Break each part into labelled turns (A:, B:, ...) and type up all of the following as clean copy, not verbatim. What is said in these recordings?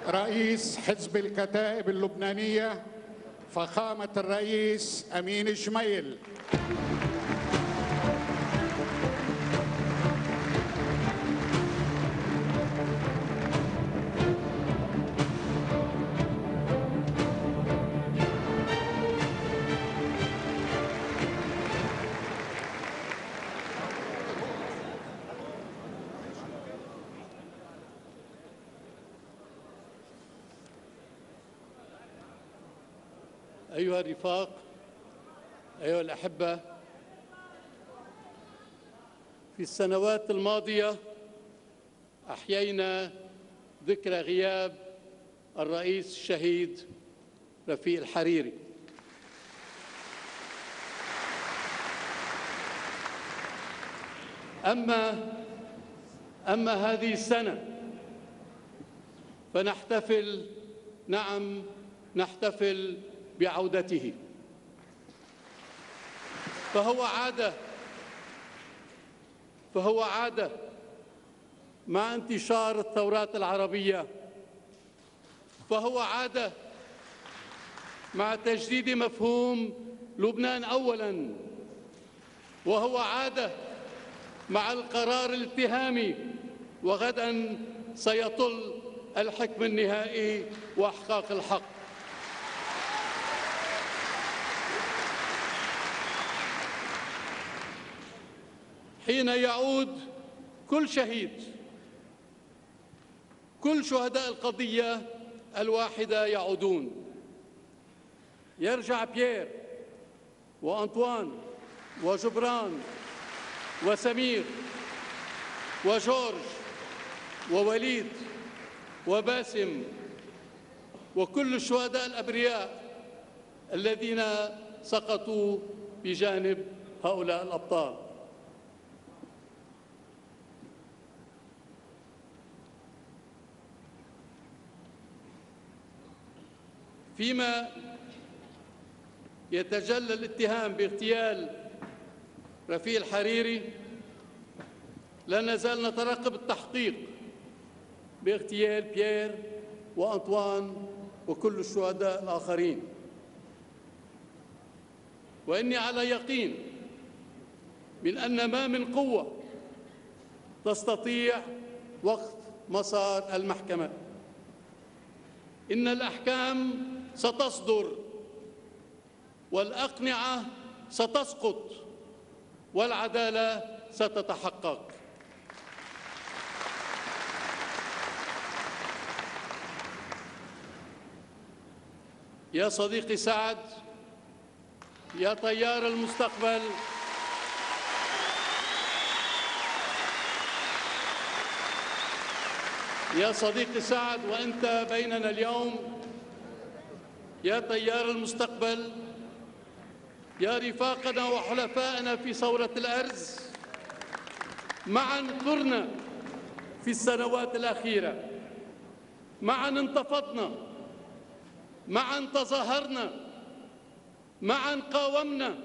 A: رئيس حزب الكتائب اللبنانية فخامة الرئيس أمين شميل.
B: أيها الرفاق، أيها الأحبة، في السنوات الماضية أحيينا ذكرى غياب الرئيس الشهيد رفيق الحريري. أما هذه السنة فنحتفل، نعم نحتفل بعودته. فهو عادة مع انتشار الثورات العربية، فهو عادة مع تجديد مفهوم لبنان أولاً، وهو عادة مع القرار الاتهامي، وغداً سيطل الحكم النهائي وإحقاق الحق. حين يعود كل شهيد، كل شهداء القضية الواحدة يعودون، يرجع بيير وأنطوان وجبران وسمير وجورج ووليد وباسم وكل الشهداء الأبرياء الذين سقطوا بجانب هؤلاء الأبطال. فيما يتجلى الاتهام باغتيال رفيق الحريري، لا نزال نترقب التحقيق باغتيال بيير وأنطوان وكل الشهداء الآخرين، وإني على يقين من أن ما من قوة تستطيع وقف مسار المحكمة. إن الأحكام ستصدر والأقنعة ستسقط والعدالة ستتحقق. يا صديقي سعد، يا طيار المستقبل، يا صديقي سعد وأنت بيننا اليوم، يا طيار المستقبل، يا رفاقنا وحلفائنا في ثورة الأرز، معاً ثرنا في السنوات الأخيرة، معاً انتفضنا، معاً تظاهرنا، معاً قاومنا،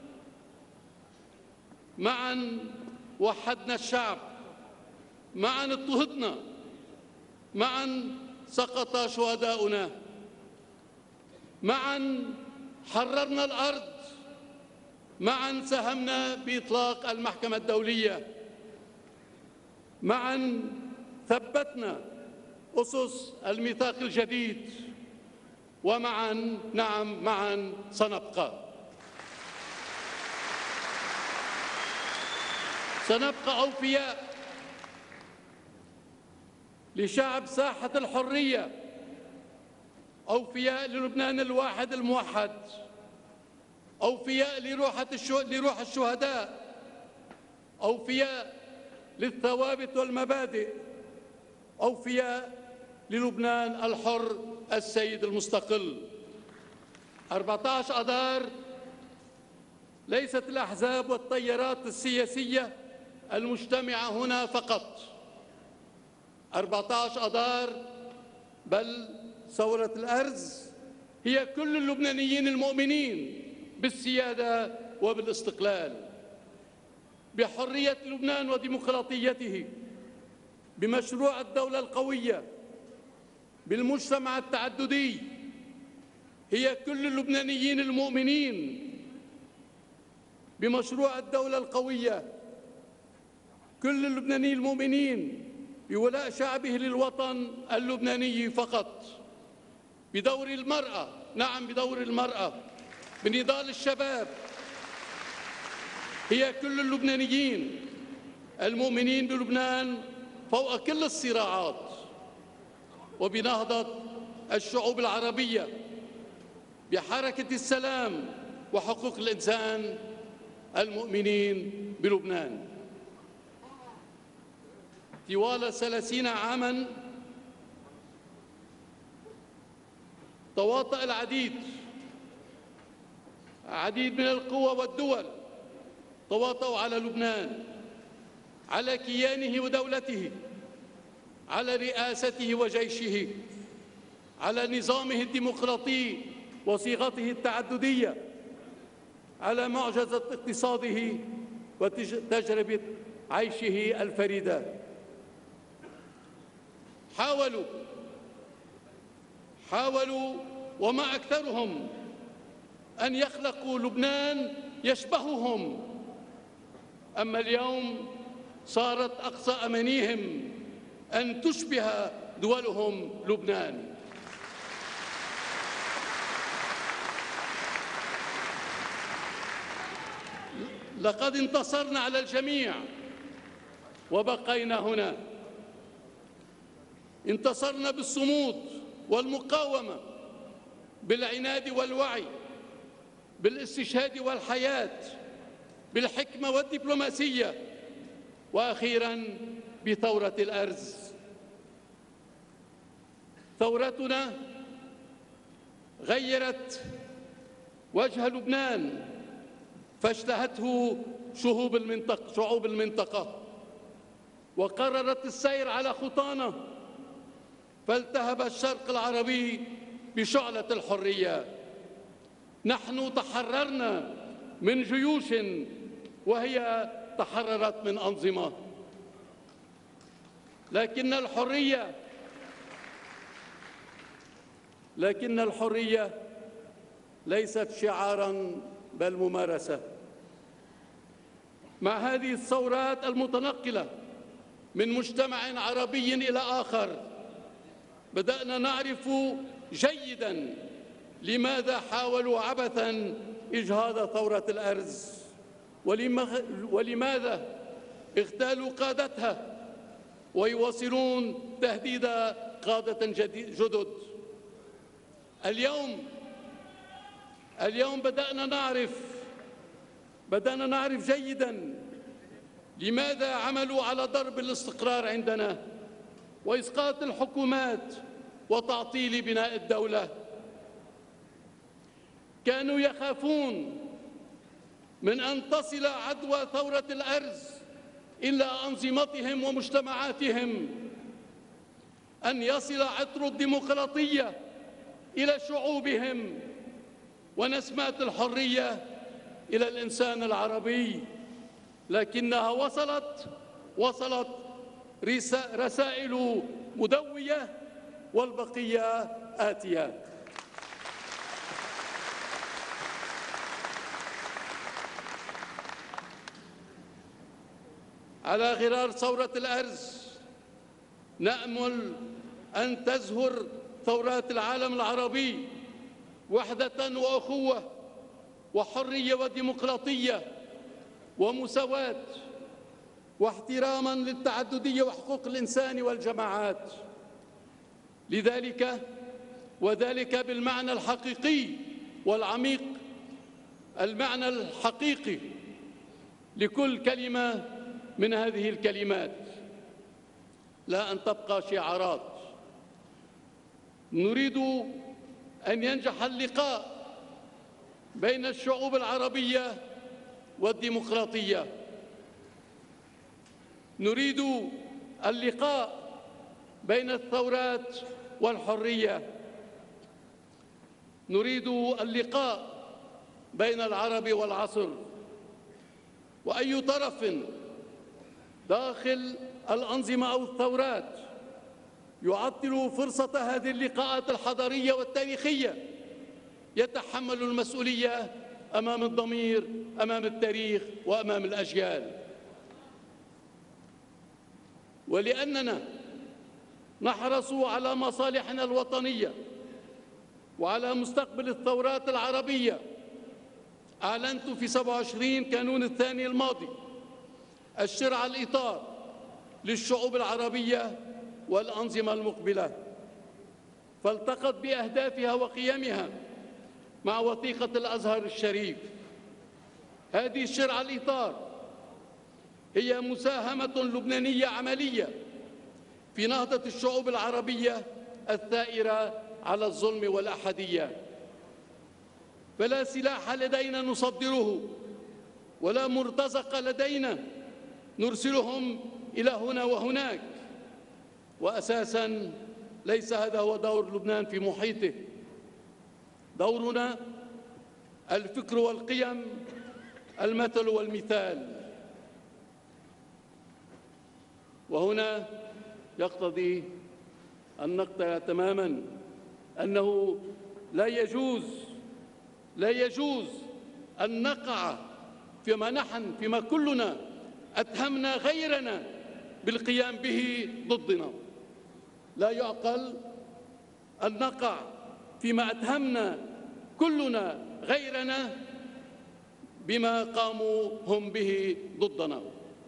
B: معاً وحدنا الشعب، معاً اضطهدنا، معاً سقط شهداؤنا، معاً حررنا الأرض، معاً ساهمنا بإطلاق المحكمة الدولية، معاً ثبتنا أسس الميثاق الجديد، ومعاً نعم معاً سنبقى أوفياء لشعب ساحة الحرية، أوفياء للبنان الواحد الموحد، أوفياء لروح الشهداء، أوفياء للثوابت والمبادئ، أوفياء للبنان الحر السيد المستقل. 14 أذار ليست الأحزاب والتيارات السياسية المجتمعة هنا فقط، 14 أذار بل ثورة الأرز هي كل اللبنانيين المؤمنين بالسيادة وبالاستقلال، بحرية لبنان وديمقراطيته، بمشروع الدولة القوية، بالمجتمع التعددي هي كل اللبنانيين المؤمنين بمشروع الدولة القوية، كل اللبنانيين المؤمنين بولاء شعبه للوطن اللبناني فقط، بدور المرأة، نعم بدور المرأة، بنضال الشباب. هي كل اللبنانيين المؤمنين بلبنان فوق كل الصراعات، وبنهضة الشعوب العربية، بحركة السلام وحقوق الإنسان المؤمنين بلبنان. طوال 30 عاماً تواطأ العديد من القوى والدول تواطؤوا على لبنان، على كيانه ودولته، على رئاسته وجيشه، على نظامه الديمقراطي وصيغته التعددية، على معجزة اقتصاده وتجربة عيشه الفريدة. حاولوا وما أكثرهم أن يخلقوا لبنان يشبههم، أما اليوم صارت أقصى أمانيهم أن تشبه دولهم لبنان. لقد انتصرنا على الجميع وبقينا هنا. انتصرنا بالصمود والمقاومة، بالعناد والوعي، بالاستشهاد والحياة، بالحكمة والدبلوماسية، وأخيراً بثورة الأرز. ثورتنا غيرت وجه لبنان فاشتهته شعوب المنطقة، وقررت السير على خطانا فالتهب الشرق العربي بشعلة الحرية. نحن تحررنا من جيوش وهي تحررت من أنظمة، لكن الحرية ليست شعاراً بل ممارسة. مع هذه الثورات المتنقلة من مجتمع عربي إلى آخر بدأنا نعرف جيداً لماذا حاولوا عبثاً إجهاض ثورة الأرز، ولماذا اغتالوا قادتها ويواصلون تهديد قادة جدد. اليوم بدأنا نعرف جيداً لماذا عملوا على ضرب الاستقرار عندنا وإسقاط الحكومات وتعطيل بناء الدولة. كانوا يخافون من أن تصل عدوى ثورة الأرز إلى أنظمتهم ومجتمعاتهم، أن يصل عطر الديمقراطية إلى شعوبهم ونسمات الحرية إلى الإنسان العربي، لكنها وصلت رسائل مدوية والبقية آتية. على غرار ثورة الأرز نأمل أن تزهر ثورات العالم العربي وحدة وأخوة وحرية وديمقراطية ومساواة واحتراما للتعددية وحقوق الإنسان والجماعات. وذلك بالمعنى الحقيقي والعميق، المعنى الحقيقي لكل كلمة من هذه الكلمات، لا أن تبقى شعارات. نريد أن ينجح اللقاء بين الشعوب العربية والديمقراطية. نريد اللقاء بين الثورات والحرية. نريد اللقاء بين العرب والعصر، وأي طرف داخل الأنظمة أو الثورات يعطل فرصة هذه اللقاءات الحضارية والتاريخية، يتحمل المسؤولية أمام الضمير، أمام التاريخ، وأمام الأجيال. ولأننا نحرص على مصالحنا الوطنية وعلى مستقبل الثورات العربية، أعلنت في 27 كانون الثاني الماضي الشرع الإطار للشعوب العربية والأنظمة المقبلة، فالتقت بأهدافها وقيمها مع وثيقة الأزهر الشريف. هذه الشرع الإطار هي مساهمة لبنانية عملية في نهضة الشعوب العربية الثائرة على الظلم والأحدية. فلا سلاح لدينا نصدره ولا مرتزق لدينا نرسلهم إلى هنا وهناك، وأساساً ليس هذا هو دور لبنان في محيطه. دورنا الفكر والقيم، المثل والمثال. وهنا يقتضي أن نقطع تماماً أنه لا يجوز أن نقع فيما كلنا أتهمنا غيرنا بالقيام به ضدنا. لا يعقل أن نقع فيما أتهمنا كلنا غيرنا بما قاموا هم به ضدنا.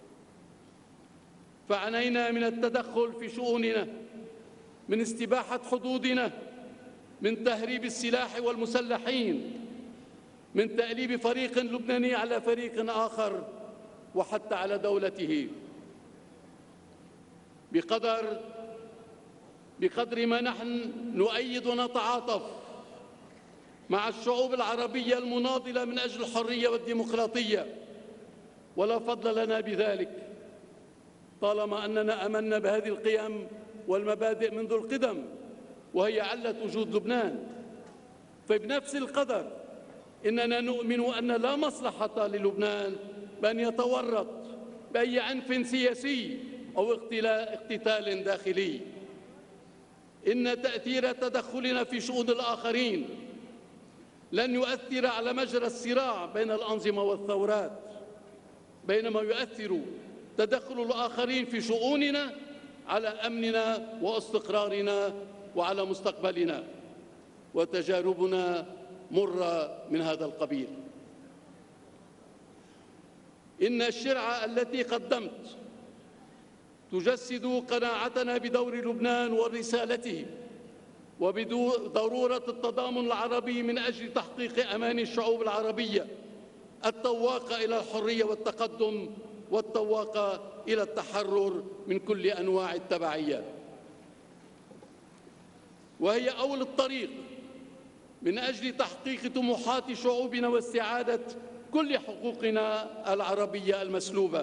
B: فعنينا من التدخل في شؤوننا، من استباحة حدودنا، من تهريب السلاح والمسلحين، من تأليب فريق لبناني على فريق آخر وحتى على دولته. بقدر ما نحن نؤيد ونتعاطف مع الشعوب العربية المناضلة من أجل الحرية والديمقراطية، ولا فضل لنا بذلك طالما أننا آمنا بهذه القيم والمبادئ منذ القدم، وهي علة وجود لبنان. فبنفس القدر إننا نؤمن أن لا مصلحة للبنان بأن يتورط بأي عنف سياسي أو اقتتال داخلي. إن تأثير تدخلنا في شؤون الآخرين لن يؤثر على مجرى الصراع بين الأنظمة والثورات، بينما يؤثر تدخل الآخرين في شؤوننا على أمننا واستقرارنا وعلى مستقبلنا، وتجاربنا مرة من هذا القبيل. إن الشرعة التي قدمت تجسد قناعتنا بدور لبنان ورسالته وبضرورة التضامن العربي من أجل تحقيق أمان الشعوب العربية التواقة إلى الحرية والتقدم والتواقة إلى التحرر من كل أنواع التبعية. وهي أول الطريق من أجل تحقيق طموحات شعوبنا واستعادة كل حقوقنا العربية المسلوبة.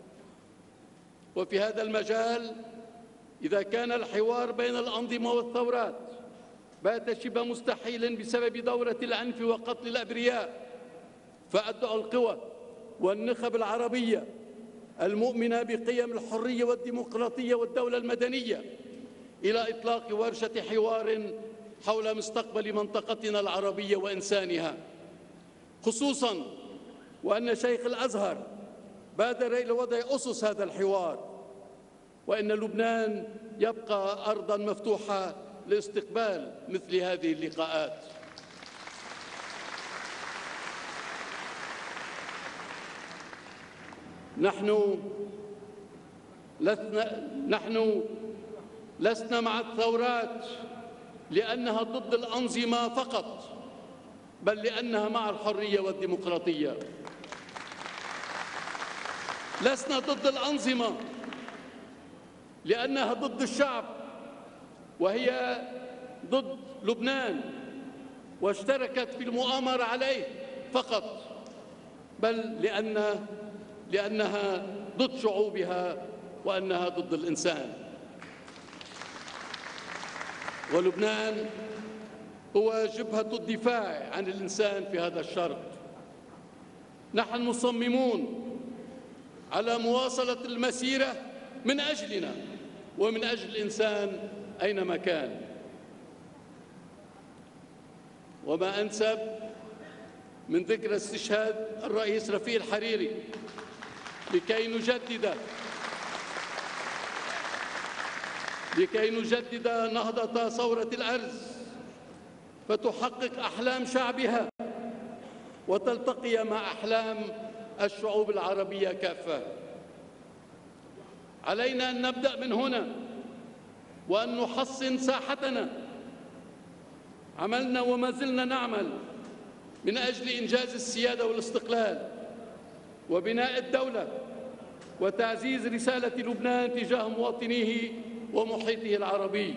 B: وفي هذا المجال إذا كان الحوار بين الأنظمة والثورات بات شبه مستحيلا بسبب دورة العنف وقتل الأبرياء، فأدعو القوى والنخب العربية المؤمنة بقيم الحرية والديمقراطية والدولة المدنية إلى إطلاق ورشة حوار حول مستقبل منطقتنا العربية وإنسانها، خصوصاً وأن شيخ الأزهر بادر إلى وضع أسس هذا الحوار، وإن لبنان يبقى أرضاً مفتوحة لاستقبال مثل هذه اللقاءات. نحن لسنا مع الثورات لأنها ضد الأنظمة فقط، بل لأنها مع الحرية والديمقراطية. لسنا ضد الأنظمة لأنها ضد الشعب وهي ضد لبنان واشتركت في المؤامرة عليه فقط، بل لأنها ضد شعوبها وأنها ضد الإنسان. ولبنان هو جبهة الدفاع عن الإنسان في هذا الشرق. نحن مصممون على مواصلة المسيرة من أجلنا ومن أجل الإنسان أينما كان. وما أنسب من ذكرى استشهاد الرئيس رفيق الحريري لكي نجدد نهضة ثورة الأرز فتحقق أحلام شعبها وتلتقي مع أحلام الشعوب العربية كافة. علينا أن نبدأ من هنا وأن نحصن ساحتنا. عملنا وما زلنا نعمل من أجل إنجاز السيادة والاستقلال وبناء الدولة وتعزيز رسالة لبنان تجاه مواطنيه ومحيطه العربي.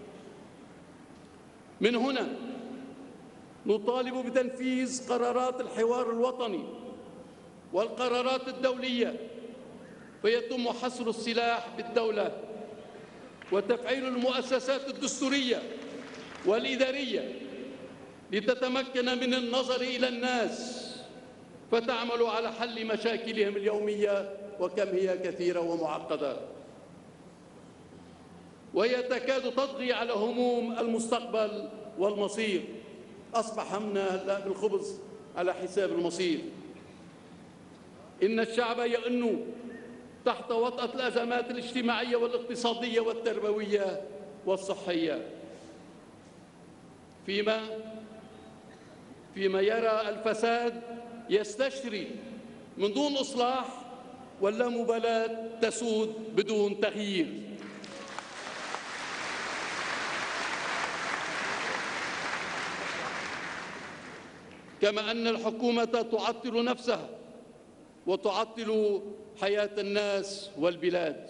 B: من هنا نطالب بتنفيذ قرارات الحوار الوطني والقرارات الدولية، فيتم حصر السلاح بالدولة وتفعيل المؤسسات الدستورية والإدارية لتتمكن من النظر إلى الناس فتعمل على حل مشاكلهم اليومية وكم هي كثيرة ومعقدة، وهي تكاد تطغي على هموم المستقبل والمصير. أصبح همنا هلا بالخبز على حساب المصير. إن الشعب يئن تحت وطأة الأزمات الاجتماعية والاقتصادية والتربوية والصحية، فيما يرى الفساد يستشري من دون إصلاح واللامبالاة تسود بدون تغيير. كما أن الحكومة تعطل نفسها وتعطل حياة الناس والبلاد.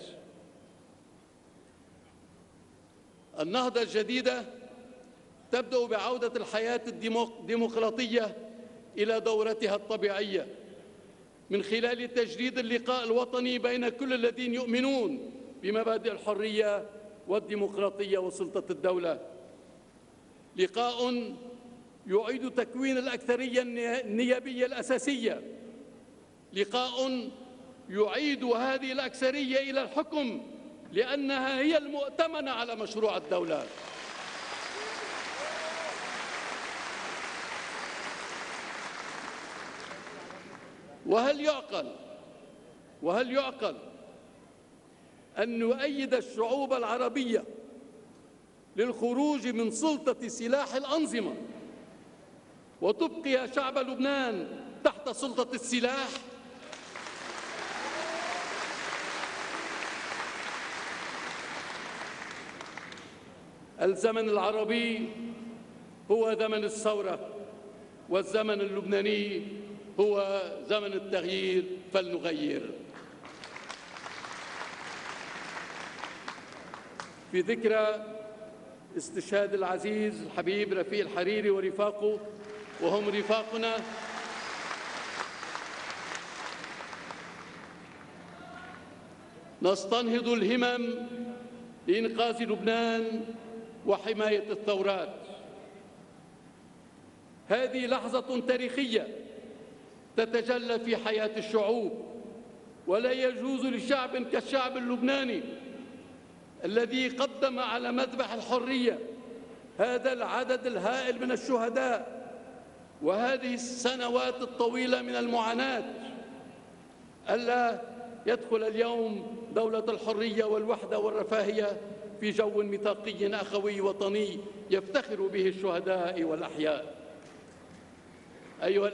B: النهضة الجديدة تبدأ بعودة الحياة الديمقراطية إلى دورتها الطبيعية من خلال تجديد اللقاء الوطني بين كل الذين يؤمنون بمبادئ الحرية والديمقراطية وسلطة الدولة. لقاء يعيد تكوين الأكثرية النيابية الأساسية، لقاء يعيد هذه الأكثرية إلى الحكم لأنها هي المؤتمنة على مشروع الدولة. وهل يعقل أن نؤيد الشعوب العربية للخروج من سلطة سلاح الأنظمة وتبقي شعب لبنان تحت سلطة السلاح؟ الزمن العربي هو زمن الثورة، والزمن اللبناني هو زمن التغيير، فلنغير. في ذكرى استشهاد العزيز الحبيب رفيق الحريري ورفاقه، وهم رفاقنا، نستنهض الهمم لإنقاذ لبنان وحماية الثورات. هذه لحظة تاريخية تتجلى في حياة الشعوب، ولا يجوز لشعب كالشعب اللبناني الذي قدم على مذبح الحرية هذا العدد الهائل من الشهداء وهذه السنوات الطويلة من المعاناة ألا يدخل اليوم دولة الحرية والوحدة والرفاهية في جو ميثاقي أخوي وطني يفتخر به الشهداء والأحياء. أيها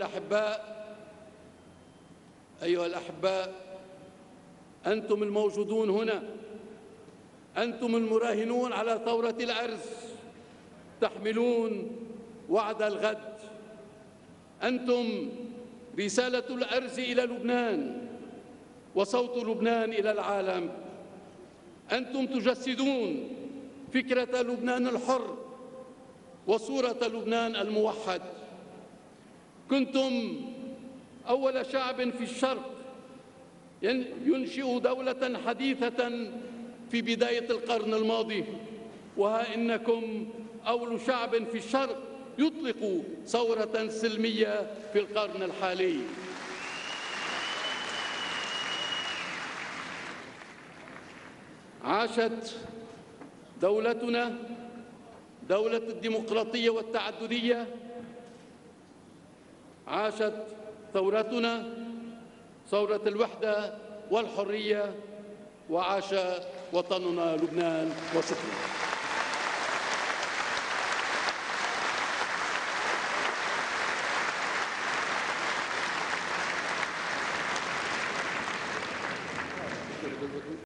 B: الأحباء، أنتم الموجودون هنا، أنتم المراهنون على ثورة الأرز، تحملون وعد الغد. أنتم رسالة الأرز إلى لبنان وصوت لبنان إلى العالم. أنتم تجسدون فكرة لبنان الحر وصورة لبنان الموحد. كنتم أول شعب في الشرق ينشئ دولة حديثة في بداية القرن الماضي، وها إنكم أول شعب في الشرق يطلق ثورة سلمية في القرن الحالي. عاشت دولتنا دولة الديمقراطية والتعددية. عاشت ثورتنا ثورة الوحدة والحرية، وعاش وطننا لبنان. وشكرا.